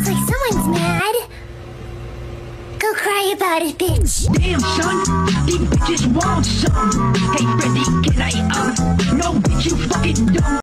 Looks like someone's mad. Go cry about it, bitch. Damn, son, these bitches want some. Hey, Fred,